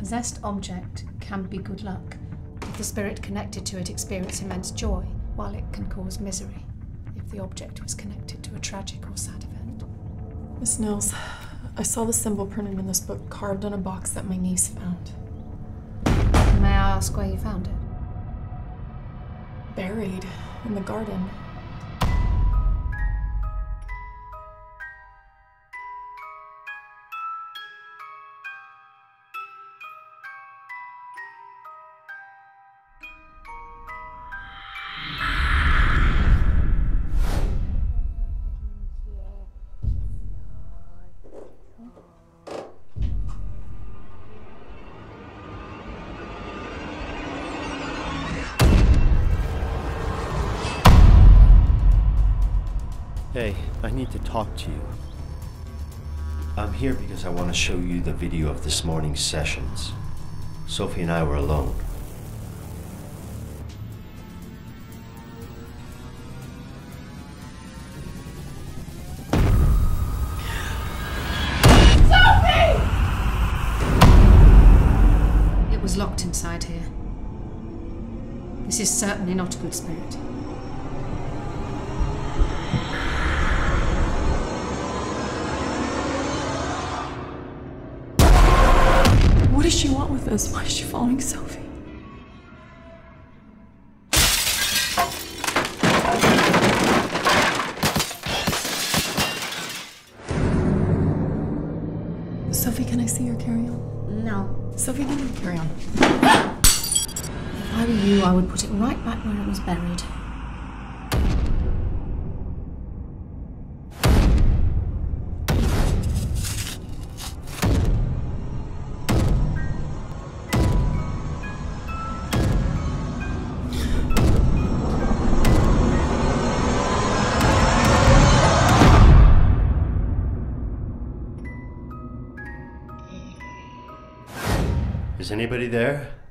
possessed object can be good luck if the spirit connected to it experience immense joy, while it can cause misery if the object was connected to a tragic or sad event. Miss Nils, I saw the symbol printed in this book carved on a box that my niece found. May I ask where you found it? Buried in the garden. Hey, I need to talk to you. I'm here because I want to show you the video of this morning's sessions. Sophie and I were alone. Sophie! It was locked inside here. This is certainly not a good spirit. What does she want with this? Why is she following Sophie? Sophie, can I see your carry-on? No. Sophie, give me your carry-on. If I were you, I would put it right back where it was buried. Is anybody there?